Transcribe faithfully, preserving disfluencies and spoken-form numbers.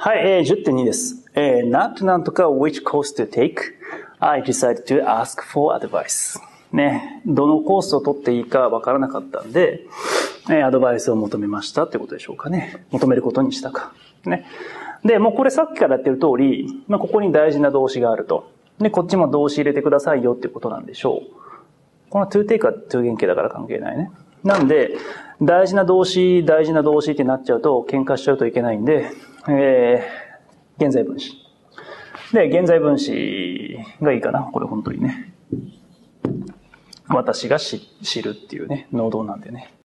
はい、えー、じゅってんに です。えー、なんとなんとか which course to take?I decided to ask for advice. ね、どのコースを取っていいかわからなかったんで、えー、アドバイスを求めましたってことでしょうかね。求めることにしたか。ね。で、もうこれさっきからやってる通り、まあ、ここに大事な動詞があると。で、こっちも動詞入れてくださいよっていうことなんでしょう。この to take は to 原型だから関係ないね。なんで、大事な動詞、大事な動詞ってなっちゃうと喧嘩しちゃうといけないんで、えー、現在分詞。で、現在分詞がいいかな。これ本当にね。私が知るっていうね、能動なんでね。